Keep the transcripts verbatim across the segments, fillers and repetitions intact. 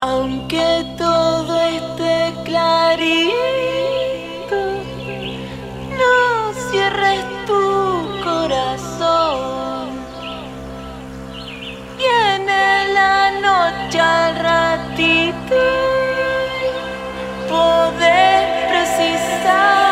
Aunque todo esté clarito, no cierres tu corazón. Viene la noche al ratito, podés precisar.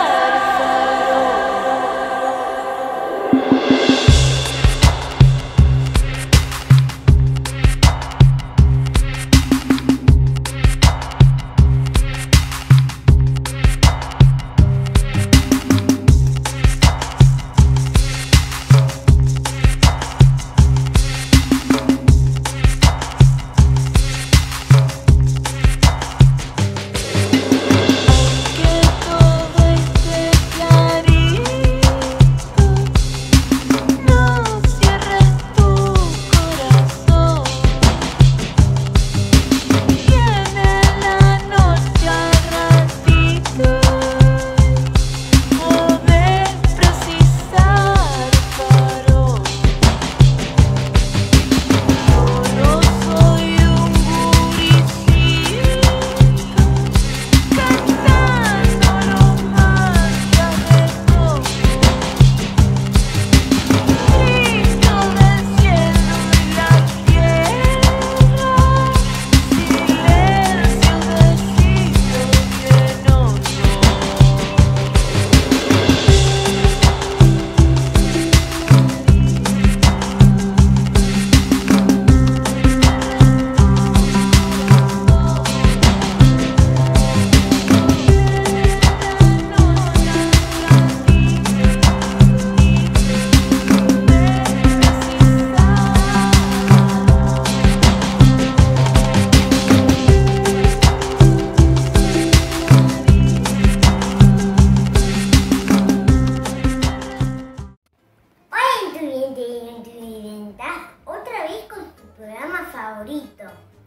Otra vez con tu programa favorito,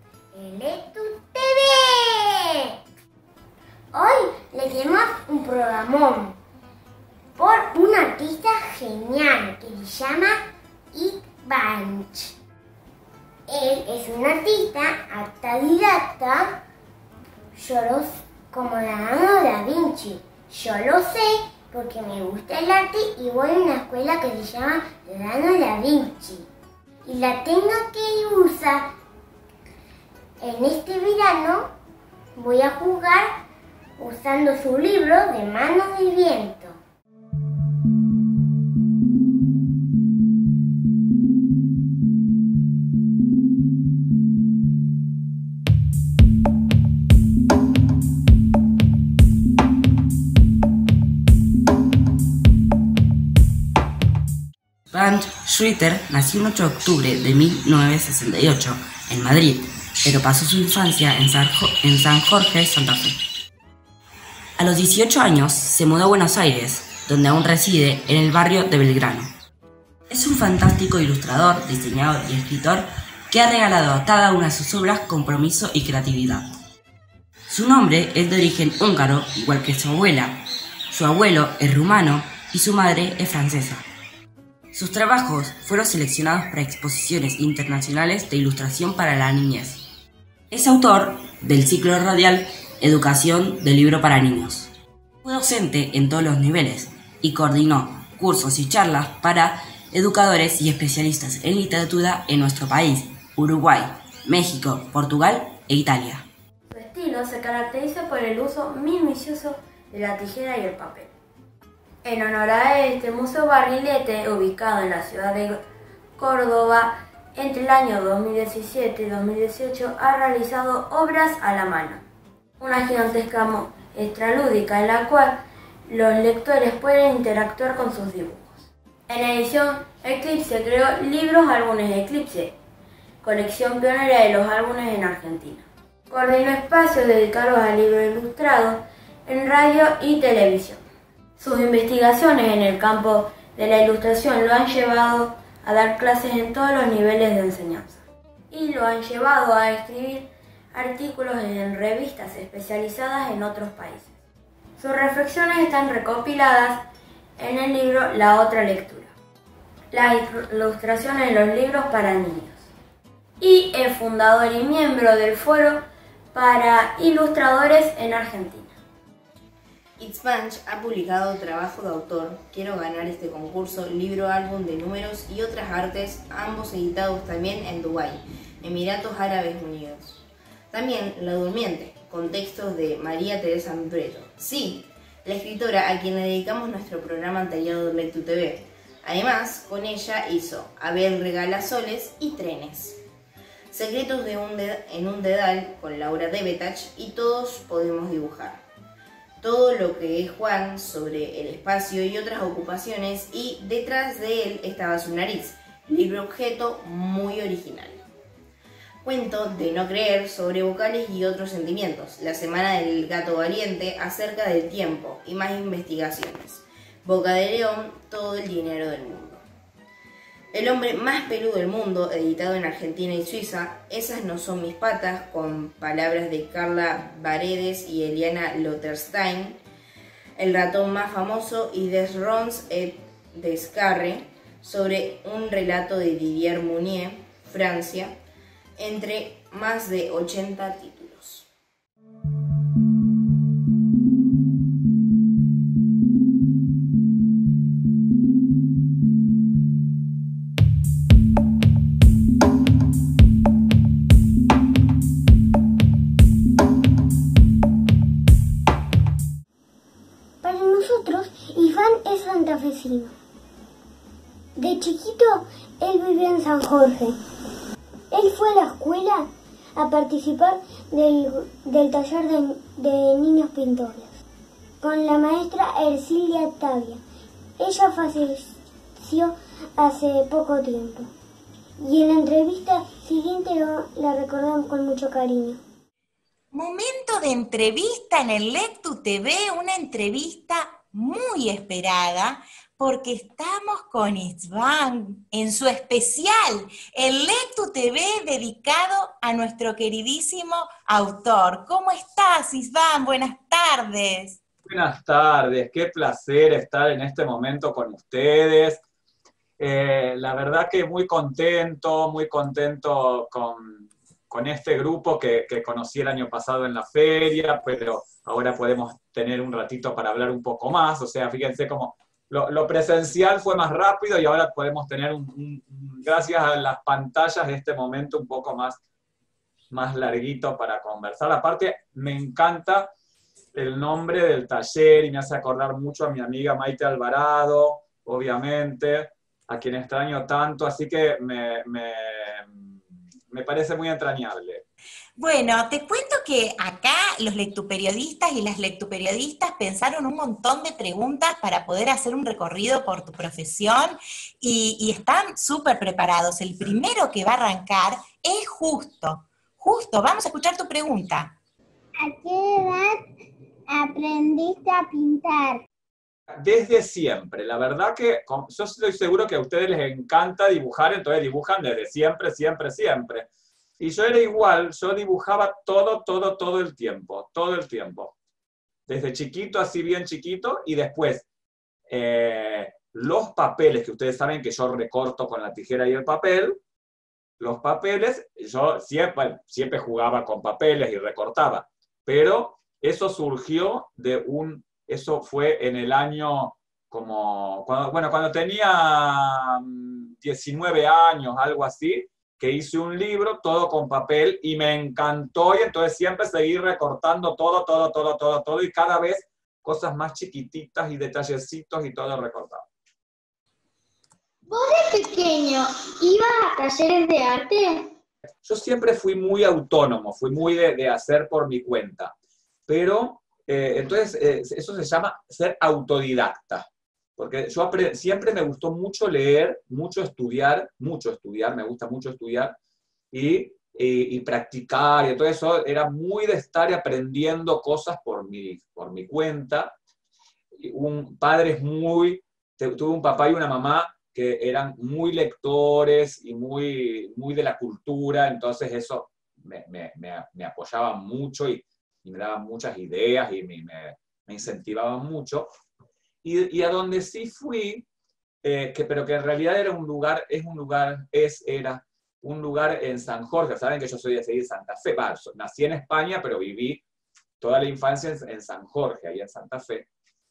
ElectuTV. Hoy le tenemos un programón por un artista genial que se llama Ed Banch. Él es un artista autodidacta, yo lo, como Leonardo da Vinci. Yo lo sé porque me gusta el arte y voy a una escuela que se llama Leonardo da Vinci. Y la tengo que usar. En este verano voy a jugar usando su libro de Manos del Viento. Banch Schwitter nació el ocho de octubre de mil novecientos sesenta y ocho en Madrid, pero pasó su infancia en San, jo en San Jorge, Santa Fe. A los dieciocho años se mudó a Buenos Aires, donde aún reside en el barrio de Belgrano. Es un fantástico ilustrador, diseñador y escritor que ha regalado a cada una de sus obras compromiso y creatividad. Su nombre es de origen húngaro, igual que su abuela. Su abuelo es rumano y su madre es francesa. Sus trabajos fueron seleccionados para exposiciones internacionales de ilustración para la niñez. Es autor del ciclo radial Educación del Libro para Niños. Fue docente en todos los niveles y coordinó cursos y charlas para educadores y especialistas en literatura en nuestro país, Uruguay, México, Portugal e Italia. Su estilo se caracteriza por el uso minucioso de la tijera y el papel. En honor a este Museo Barrilete, ubicado en la ciudad de Córdoba, entre el año dos mil diecisiete y dos mil dieciocho ha realizado obras a la mano. Una gigantesca muestra lúdica en la cual los lectores pueden interactuar con sus dibujos. En la edición Eclipse creó libros álbumes de Eclipse, colección pionera de los álbumes en Argentina. Coordinó espacios dedicados a libros ilustrados en radio y televisión. Sus investigaciones en el campo de la ilustración lo han llevado a dar clases en todos los niveles de enseñanza y lo han llevado a escribir artículos en revistas especializadas en otros países. Sus reflexiones están recopiladas en el libro La Otra Lectura, las ilustraciones de los libros para niños, y es fundador y miembro del Foro para ilustradores en Argentina. Itzbanch ha publicado trabajo de autor, Quiero ganar este concurso, libro, álbum de números y otras artes, ambos editados también en Dubái, Emiratos Árabes Unidos. También La Durmiente, con textos de María Teresa Mbreto. Sí, la escritora a quien le dedicamos nuestro programa anterior de Lectu T V. Además, con ella hizo Abel regala soles y trenes. Secretos de un en un dedal con Laura Debetach y Todos podemos dibujar. Todo lo que es Juan sobre el espacio y otras ocupaciones, y Detrás de él estaba su nariz, libro objeto muy original. Cuento de no creer sobre vocales y otros sentimientos, La semana del gato valiente, acerca del tiempo y más investigaciones. Boca de león, todo el dinero del mundo. El hombre más peludo del mundo, editado en Argentina y Suiza, Esas no son mis patas, con palabras de Carla Paredes y Eliana Lotterstein. El ratón más famoso y Des Ronds et Descarre, sobre un relato de Didier Mounier, Francia, entre más de ochenta títulos. Para nosotros, Iván es santafesino. De chiquito, él vivía en San Jorge. Él fue a la escuela a participar del, del taller de, de niños pintores con la maestra Ercilia Tavia. Ella falleció hace poco tiempo y en la entrevista siguiente lo, la recordamos con mucho cariño. Momento de entrevista en el Lectu T V, una entrevista muy esperada, porque estamos con Itzban en su especial, el Lectu T V dedicado a nuestro queridísimo autor. ¿Cómo estás, Itzban? Buenas tardes. Buenas tardes, qué placer estar en este momento con ustedes. Eh, la verdad que muy contento, muy contento con, con este grupo que, que conocí el año pasado en la feria, pero ahora podemos tener un ratito para hablar un poco más. O sea, fíjense cómo Lo, lo presencial fue más rápido y ahora podemos tener, un, un, un, gracias a las pantallas, este momento un poco más, más larguito para conversar. Aparte, me encanta el nombre del taller y me hace acordar mucho a mi amiga Maite Alvarado, obviamente, a quien extraño tanto, así que me, me, me parece muy entrañable. Bueno, te cuento que acá los lectuperiodistas y las lectuperiodistas pensaron un montón de preguntas para poder hacer un recorrido por tu profesión y, y están súper preparados. El primero que va a arrancar es Justo. Justo, vamos a escuchar tu pregunta. ¿A qué edad aprendiste a pintar? Desde siempre. La verdad que yo estoy seguro que a ustedes les encanta dibujar, entonces dibujan desde siempre, siempre, siempre. Y yo era igual, yo dibujaba todo, todo, todo el tiempo, todo el tiempo. Desde chiquito, así bien chiquito, y después eh, los papeles, que ustedes saben que yo recorto con la tijera y el papel, los papeles, yo siempre, siempre jugaba con papeles y recortaba, pero eso surgió de un, eso fue en el año como, cuando, bueno, cuando tenía diecinueve años, algo así, que hice un libro, todo con papel, y me encantó, y entonces siempre seguí recortando todo, todo, todo, todo, todo, y cada vez cosas más chiquititas y detallecitos y todo recortado. ¿Vos de pequeño ibas a talleres de arte? Yo siempre fui muy autónomo, fui muy de, de hacer por mi cuenta, pero eh, entonces eh, eso se llama ser autodidacta. Porque yo siempre me gustó mucho leer, mucho estudiar, mucho estudiar, me gusta mucho estudiar, y, y, y practicar, y todo eso, era muy de estar aprendiendo cosas por mi, por mi cuenta. Un padre muy, tuve un papá y una mamá que eran muy lectores y muy, muy de la cultura, entonces eso me, me, me, me apoyaba mucho y, y me daban muchas ideas y me, me, me incentivaban mucho. Y, y a donde sí fui, eh, que, pero que en realidad era un lugar, es un lugar, es, era un lugar en San Jorge. Saben que yo soy de seguir Santa Fe. Bah, nací en España, pero viví toda la infancia en, en San Jorge, ahí en Santa Fe.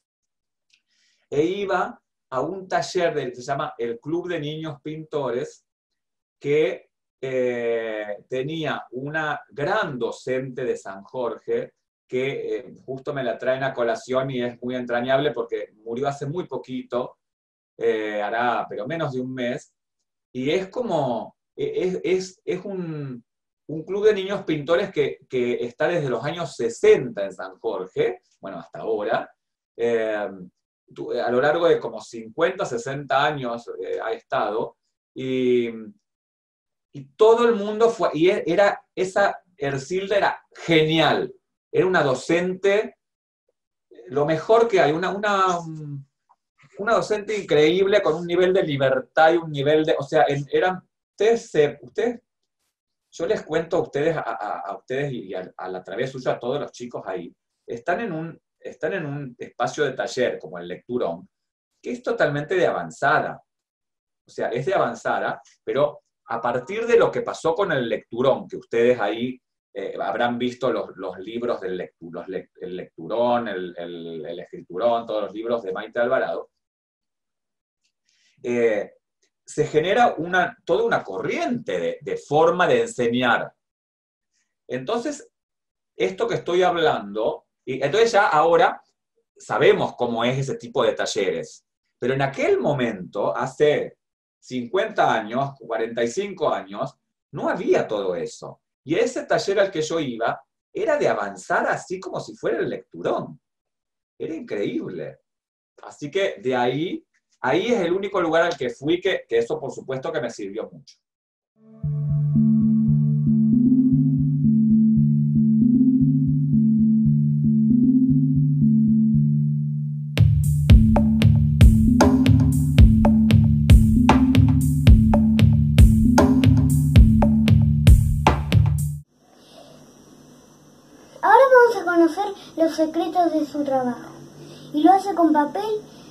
E iba a un taller que se llama el Club de Niños Pintores, que eh, tenía una gran docente de San Jorge, que eh, justo me la traen a colación y es muy entrañable porque murió hace muy poquito, eh, hará pero menos de un mes, y es como, es, es, es un, un club de niños pintores que, que está desde los años sesenta en San Jorge, bueno, hasta ahora, eh, a lo largo de como cincuenta, sesenta años eh, ha estado, y, y todo el mundo fue, y era, esa Ercilda era genial, era una docente, lo mejor que hay, una, una, una docente increíble con un nivel de libertad y un nivel de, o sea, eran, ustedes, ustedes yo les cuento a ustedes, a, a, a ustedes y a, a la través suya, a todos los chicos ahí, están en un, están en un espacio de taller, como el Lecturón, que es totalmente de avanzada. O sea, es de avanzada, pero a partir de lo que pasó con el Lecturón, que ustedes ahí eh, habrán visto los, los libros del lectu, los le, el Lecturón, el, el, el Escriturón, todos los libros de Maite Alvarado, eh, se genera una, toda una corriente de, de forma de enseñar. Entonces, esto que estoy hablando, y entonces ya ahora sabemos cómo es ese tipo de talleres, pero en aquel momento, hace cincuenta años, cuarenta y cinco años, no había todo eso. Y ese taller al que yo iba era de avanzar así como si fuera el Lecturón. Era increíble. Así que de ahí, ahí es el único lugar al que fui que, que eso por supuesto que me sirvió mucho. Los secretos de su trabajo, y lo hace con papel,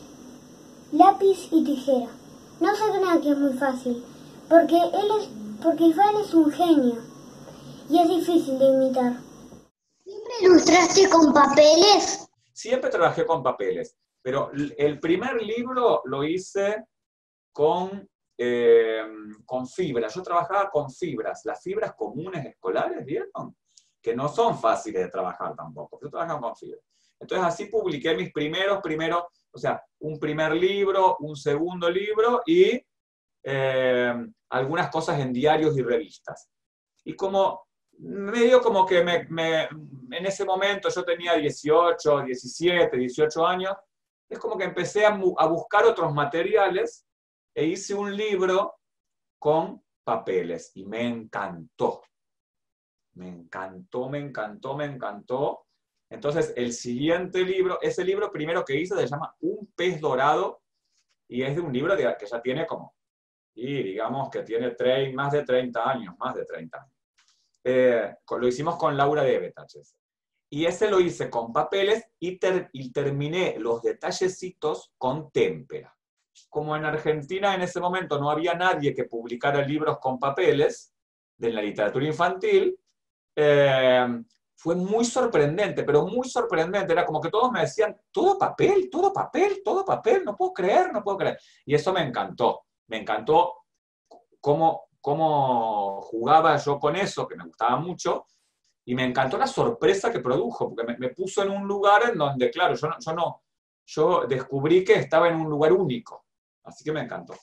lápiz y tijera. No se crean que es muy fácil, porque él es, porque Iván es un genio y es difícil de imitar. ¿Siempre ilustraste con papeles? Siempre trabajé con papeles, pero el primer libro lo hice con, eh, con fibras. Yo trabajaba con fibras, las fibras comunes escolares, ¿vieron? Que no son fáciles de trabajar tampoco. Yo trabajaba con fibras. Entonces así publiqué mis primeros, primeros, o sea, un primer libro, un segundo libro y eh, algunas cosas en diarios y revistas. Y como, medio como que me, me, en ese momento yo tenía dieciocho, diecisiete, dieciocho años, es como que empecé a, a buscar otros materiales e hice un libro con papeles y me encantó. Me encantó, me encantó, me encantó. Entonces, el siguiente libro, ese libro primero que hice se llama Un pez dorado, y es de un libro que ya tiene como, y digamos que tiene trein, más de treinta años, más de treinta años. Eh, lo hicimos con Laura de Betaches. Y ese lo hice con papeles y, ter, y terminé los detallecitos con témpera. Como en Argentina en ese momento no había nadie que publicara libros con papeles de la literatura infantil, Eh, fue muy sorprendente, pero muy sorprendente. Era como que todos me decían, todo papel, todo papel, todo papel, no puedo creer, no puedo creer. Y eso me encantó, me encantó cómo, cómo jugaba yo con eso, que me gustaba mucho, y me encantó la sorpresa que produjo, porque me, me puso en un lugar en donde, claro, yo no, yo no, yo descubrí que estaba en un lugar único, así que me encantó.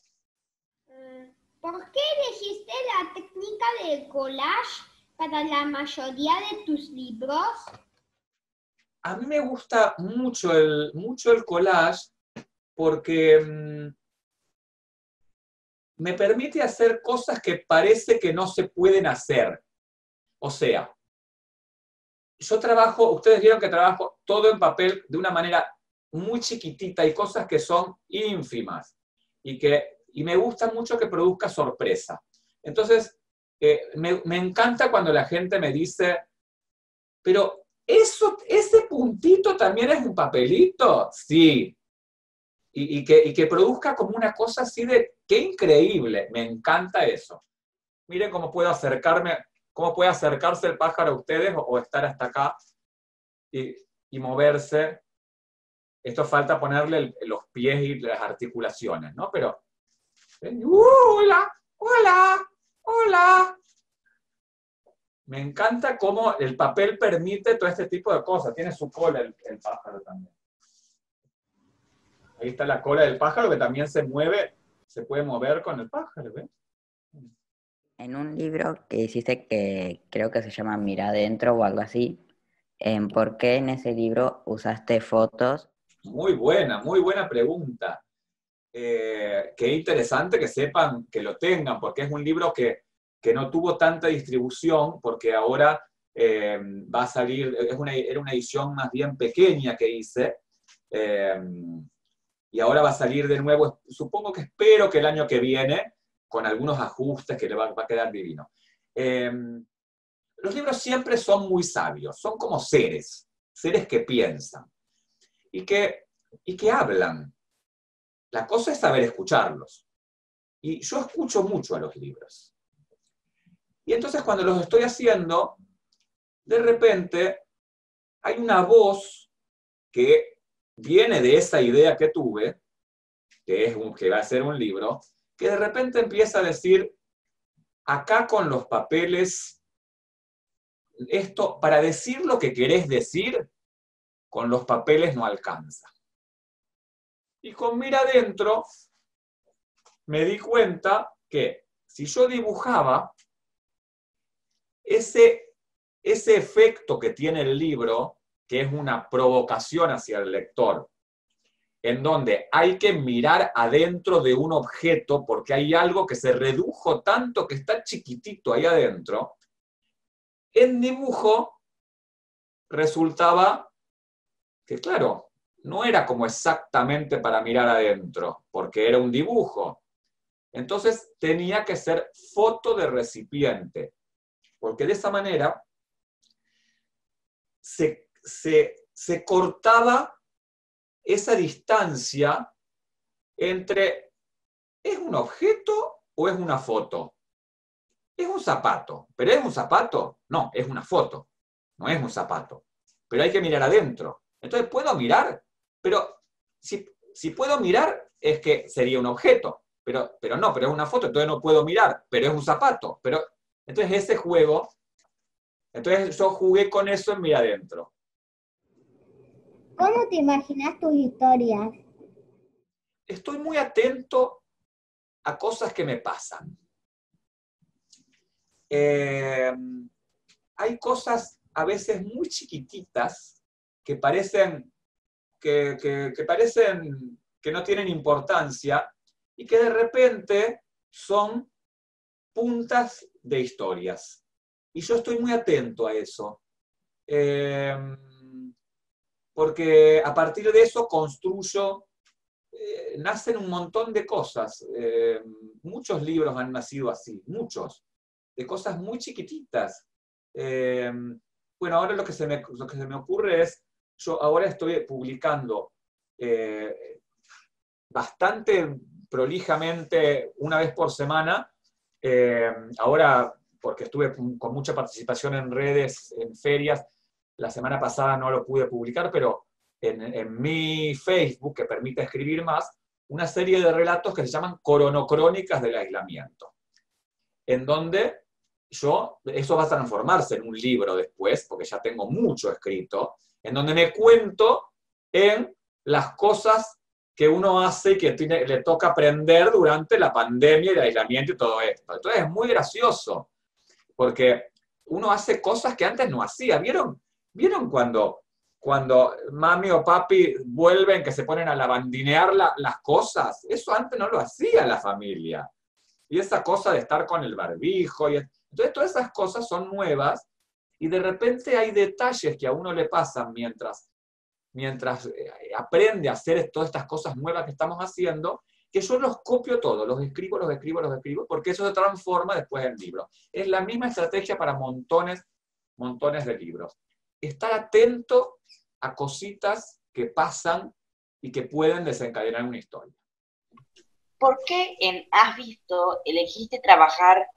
¿Por qué elegiste la técnica del collage para la mayoría de tus libros? A mí me gusta mucho el, mucho el collage porque mmm, me permite hacer cosas que parece que no se pueden hacer. O sea, yo trabajo, ustedes vieron que trabajo todo en papel de una manera muy chiquitita y cosas que son ínfimas y, que, y me gusta mucho que produzca sorpresa. Entonces, Eh, me, me encanta cuando la gente me dice, pero eso, ese puntito también es un papelito. Sí. Y, y, que, y que produzca como una cosa así de, qué increíble, me encanta eso. miren cómo puedo acercarme, cómo puede acercarse el pájaro a ustedes o, o estar hasta acá y, y moverse. Esto falta ponerle el, los pies y las articulaciones, ¿no? Pero, ¿ven? ¡Uh, hola! ¡Hola! ¡Hola! Me encanta cómo el papel permite todo este tipo de cosas. Tiene su cola el, el pájaro también. Ahí está la cola del pájaro que también se mueve, se puede mover con el pájaro, ¿ves? En un libro que hiciste que creo que se llama Mira Adentro o algo así, eh, ¿por qué en ese libro usaste fotos? Muy buena, muy buena pregunta. Eh, qué interesante que sepan, que lo tengan, porque es un libro que, que no tuvo tanta distribución, porque ahora eh, va a salir, es una, era una edición más bien pequeña que hice, eh, y ahora va a salir de nuevo, supongo que espero que el año que viene, con algunos ajustes que le va, va a quedar divino. Eh, los libros siempre son muy sabios, son como seres, seres que piensan y que, y que hablan. La cosa es saber escucharlos. Y yo escucho mucho a los libros. Y entonces cuando los estoy haciendo, de repente hay una voz que viene de esa idea que tuve, que, es un, que va a ser un libro, que de repente empieza a decir, acá con los papeles, esto, para decir lo que querés decir, con los papeles no alcanza. Y con Mira Adentro me di cuenta que si yo dibujaba, ese, ese efecto que tiene el libro, que es una provocación hacia el lector, en donde hay que mirar adentro de un objeto porque hay algo que se redujo tanto que está chiquitito ahí adentro, en dibujo resultaba que, claro, no era como exactamente para mirar adentro, porque era un dibujo. Entonces tenía que ser foto de recipiente, porque de esa manera se, se, se cortaba esa distancia entre ¿es un objeto o es una foto? Es un zapato, pero ¿es un zapato? No, es una foto, no es un zapato. Pero hay que mirar adentro. Entonces, ¿puedo mirar? Pero si, si puedo mirar, es que sería un objeto. Pero, pero no, pero es una foto, entonces no puedo mirar. Pero es un zapato. Pero, entonces ese juego, entonces yo jugué con eso en Mira Adentro. ¿Cómo te imaginas tus historias? Estoy muy atento a cosas que me pasan. Eh, hay cosas a veces muy chiquititas que parecen que, que, que parecen que no tienen importancia y que de repente son puntas de historias. Y yo estoy muy atento a eso. Eh, porque a partir de eso construyo, eh, nacen un montón de cosas. Eh, muchos libros han nacido así, muchos, de cosas muy chiquititas. Eh, bueno, ahora lo que, se me, lo que se me ocurre es, yo ahora estoy publicando eh, bastante prolijamente, una vez por semana, eh, ahora porque estuve con mucha participación en redes, en ferias, la semana pasada no lo pude publicar, pero en, en mi Facebook, que permite escribir más, una serie de relatos que se llaman coronocrónicas del aislamiento, en donde yo, eso va a transformarse en un libro después, porque ya tengo mucho escrito, en donde me cuento en las cosas que uno hace y que tiene, le toca aprender durante la pandemia y el aislamiento y todo esto. Entonces es muy gracioso, porque uno hace cosas que antes no hacía. ¿Vieron? ¿Vieron cuando, cuando mami o papi vuelven, que se ponen a lavandinear la, las cosas? Eso antes no lo hacía la familia. Y esa cosa de estar con el barbijo. Y, entonces todas esas cosas son nuevas y de repente hay detalles que a uno le pasan mientras, mientras aprende a hacer todas estas cosas nuevas que estamos haciendo, que yo los copio todos, los escribo, los escribo, los escribo, porque eso se transforma después en libros. Es la misma estrategia para montones, montones de libros. Estar atento a cositas que pasan y que pueden desencadenar una historia. ¿Por qué en Has Visto elegiste trabajar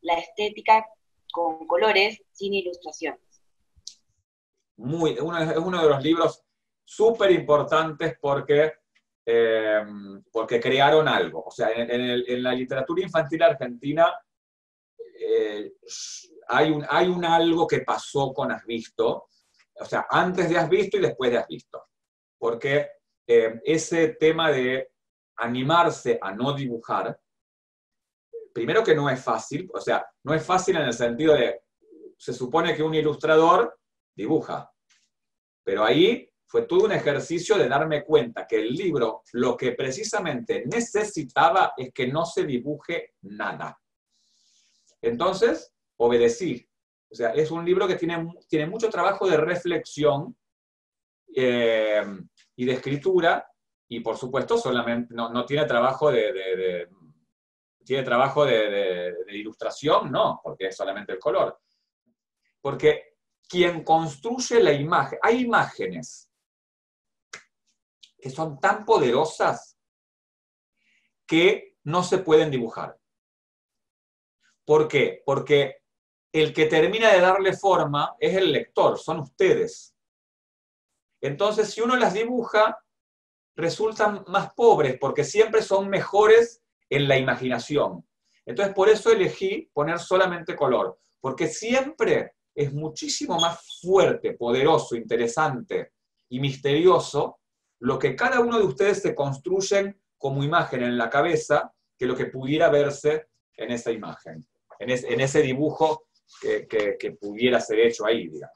la estética con colores sin ilustraciones. Muy, uno, es uno de los libros súper importantes porque, eh, porque crearon algo. O sea, en, en, el, en la literatura infantil argentina eh, hay, un, hay un algo que pasó con Has Visto, o sea, antes de Has Visto y después de Has Visto. Porque eh, ese tema de animarse a no dibujar, primero que no es fácil, o sea, no es fácil en el sentido de, se supone que un ilustrador dibuja, pero ahí fue todo un ejercicio de darme cuenta que el libro lo que precisamente necesitaba es que no se dibuje nada. Entonces, obedecí. O sea, es un libro que tiene, tiene mucho trabajo de reflexión eh, y de escritura, y por supuesto solamente no, no tiene trabajo de... de, de tiene trabajo de, de, de ilustración, no, porque es solamente el color. Porque quien construye la imagen, hay imágenes que son tan poderosas que no se pueden dibujar. ¿Por qué? Porque el que termina de darle forma es el lector, son ustedes. Entonces, si uno las dibuja, resultan más pobres, porque siempre son mejores en la imaginación. Entonces, por eso elegí poner solamente color, porque siempre es muchísimo más fuerte, poderoso, interesante y misterioso lo que cada uno de ustedes se construyen como imagen en la cabeza que lo que pudiera verse en esa imagen, en, es, en ese dibujo que, que, que pudiera ser hecho ahí, digamos.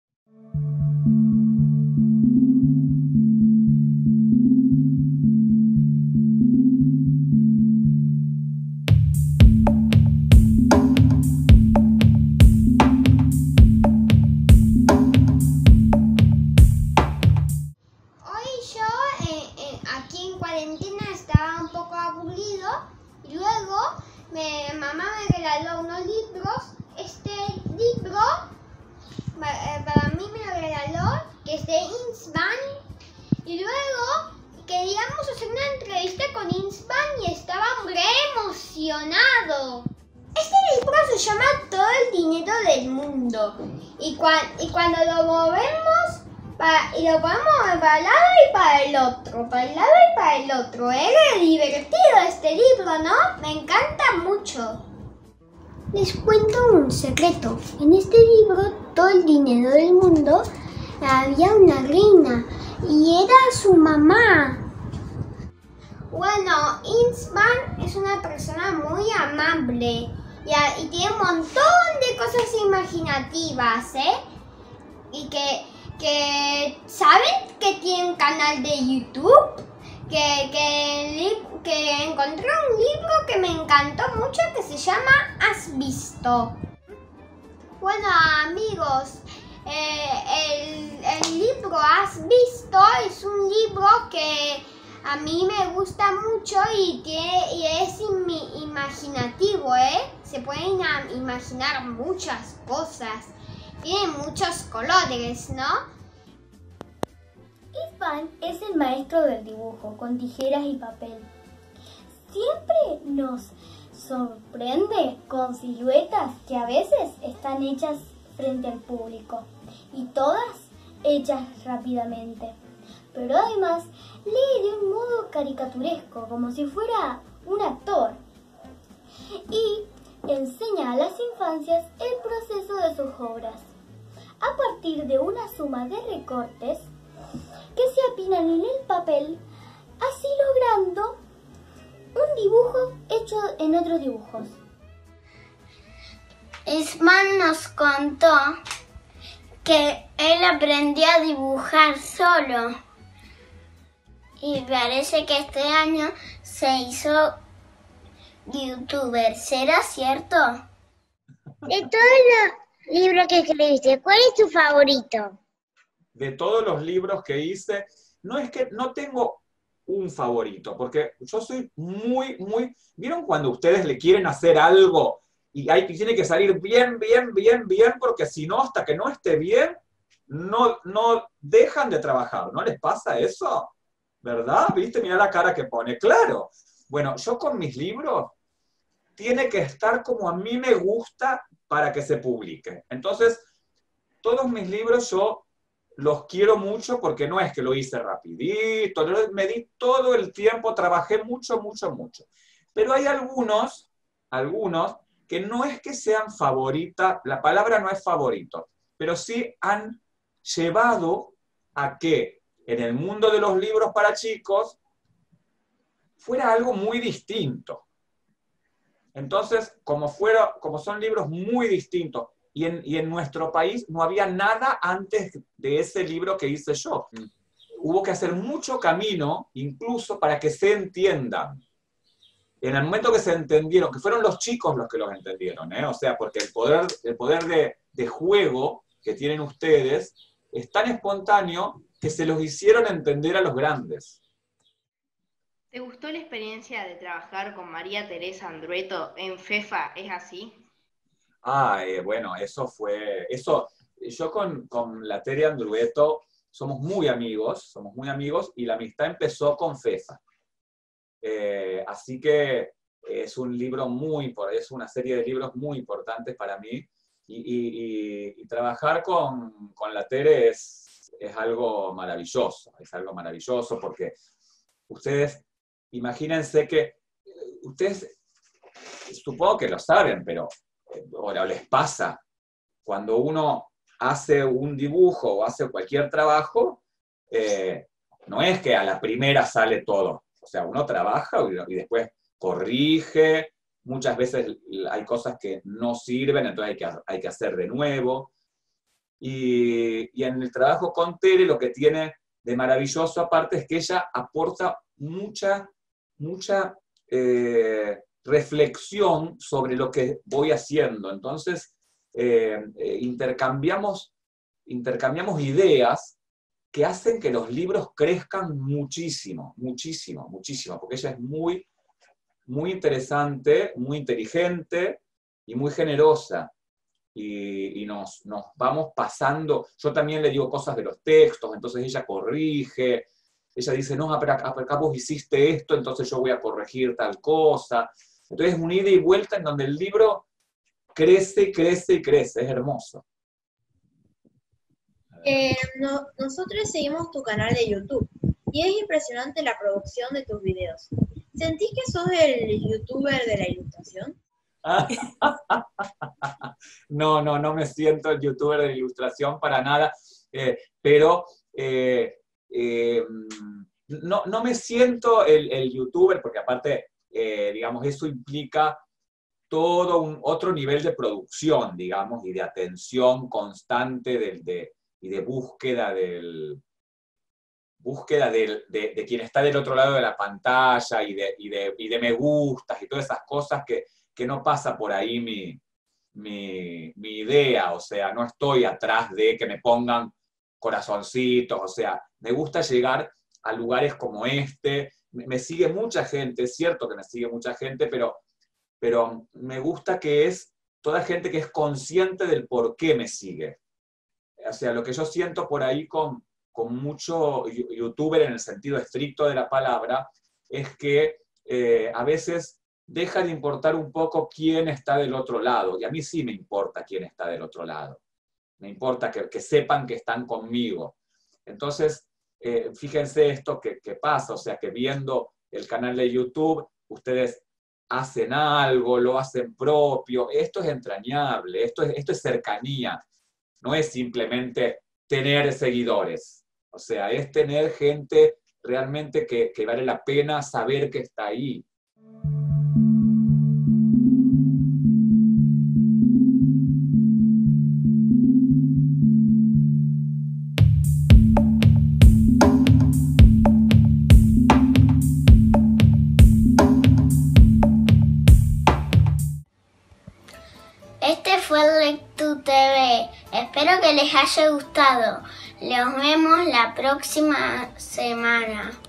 Y, cuan, y cuando lo movemos para, y lo podemos mover para el lado y para el otro, para el lado y para el otro. Es divertido este libro, ¿no? Me encanta mucho. Les cuento un secreto. En este libro, todo el dinero del mundo, había una reina y era su mamá. Bueno, Inzban es una persona muy amable. Y, y tiene un montón de cosas imaginativas, ¿eh? Y que, que ¿saben que tiene un canal de YouTube? Que, que, que encontré un libro que me encantó mucho que se llama Has Visto. Bueno, amigos, eh, el, el libro Has Visto es un libro que a mí me gusta mucho y, tiene, y es im- imaginativo, ¿eh? Se pueden imaginar muchas cosas. Tiene muchos colores, ¿no? Inzban es el maestro del dibujo con tijeras y papel. Siempre nos sorprende con siluetas que a veces están hechas frente al público y todas hechas rápidamente. Pero además lee de un modo caricaturesco, como si fuera un actor. Y enseña a las infancias el proceso de sus obras, a partir de una suma de recortes que se apilan en el papel, así logrando un dibujo hecho en otros dibujos. Inzban nos contó que él aprendió a dibujar solo y parece que este año se hizo youtuber. ¿Será cierto? De todos los libros que escribiste, ¿cuál es tu favorito? De todos los libros que hice, no es que no tengo un favorito, porque yo soy muy, muy... ¿Vieron cuando ustedes le quieren hacer algo y hay, tiene que salir bien, bien, bien, bien, porque si no, hasta que no esté bien, no, no dejan de trabajar? ¿No les pasa eso? ¿Verdad? ¿Viste? Mirá la cara que pone. Claro. Bueno, yo con mis libros tiene que estar como a mí me gusta para que se publique. Entonces, todos mis libros yo los quiero mucho porque no es que lo hice rapidito, me di todo el tiempo, trabajé mucho, mucho, mucho. Pero hay algunos, algunos, que no es que sean favoritas, la palabra no es favorito, pero sí han llevado a que en el mundo de los libros para chicos fuera algo muy distinto. Entonces, como, fuera, como son libros muy distintos, y en, y en nuestro país no había nada antes de ese libro que hice yo. Mm. Hubo que hacer mucho camino, incluso para que se entiendan. En el momento que se entendieron, que fueron los chicos los que los entendieron, ¿eh? O sea, porque el poder, el poder de, de juego que tienen ustedes es tan espontáneo que se los hicieron entender a los grandes. ¿Te gustó la experiencia de trabajar con María Teresa Andrueto en FEFA? ¿Es así? Ah, eh, bueno, eso fue, eso, yo con, con la Tere Andrueto somos muy amigos, somos muy amigos, y la amistad empezó con FEFA. Eh, así que es un libro muy, es una serie de libros muy importantes para mí, y, y, y, y trabajar con, con la Tere es, es algo maravilloso, es algo maravilloso porque ustedes, imagínense que, ustedes, supongo que lo saben, pero ahora les pasa, cuando uno hace un dibujo o hace cualquier trabajo, eh, no es que a la primera sale todo. O sea, uno trabaja y, y después corrige, muchas veces hay cosas que no sirven, entonces hay que, hay que hacer de nuevo. Y, y en el trabajo con Tere lo que tiene de maravilloso aparte es que ella aporta mucha, mucha... Eh, reflexión sobre lo que voy haciendo. Entonces, eh, eh, intercambiamos, intercambiamos ideas que hacen que los libros crezcan muchísimo, muchísimo, muchísimo, porque ella es muy, muy interesante, muy inteligente y muy generosa. Y, y nos, nos vamos pasando, yo también le digo cosas de los textos, entonces ella corrige, ella dice, no, pero acá, acá vos hiciste esto, entonces yo voy a corregir tal cosa. Entonces es un ida y vuelta en donde el libro crece, crece y crece, es hermoso. Eh, no, nosotros seguimos tu canal de YouTube y es impresionante la producción de tus videos. ¿Sentís que sos el youtuber de la ilustración? No, no, no me siento el youtuber de la ilustración para nada, eh, pero eh, eh, no, no me siento el, el youtuber porque aparte... Eh, digamos, eso implica todo un otro nivel de producción, digamos, y de atención constante del, de, y de búsqueda del búsqueda del, de, de quien está del otro lado de la pantalla y de, y de, y de me gustas y todas esas cosas que, que no pasa por ahí mi, mi, mi idea, o sea, no estoy atrás de que me pongan corazoncitos, o sea, me gusta llegar a lugares como este. Me sigue mucha gente, es cierto que me sigue mucha gente, pero, pero me gusta que es toda gente que es consciente del por qué me sigue. O sea, lo que yo siento por ahí con, con mucho youtuber en el sentido estricto de la palabra, es que eh, a veces deja de importar un poco quién está del otro lado, y a mí sí me importa quién está del otro lado. Me importa que, que sepan que están conmigo. Entonces, Eh, fíjense esto que, que pasa, o sea, que viendo el canal de YouTube, ustedes hacen algo, lo hacen propio, esto es entrañable, esto es, esto es cercanía, no es simplemente tener seguidores, o sea, es tener gente realmente que, que vale la pena saber que está ahí. Este fue el LectuTV. Espero que les haya gustado. Los vemos la próxima semana.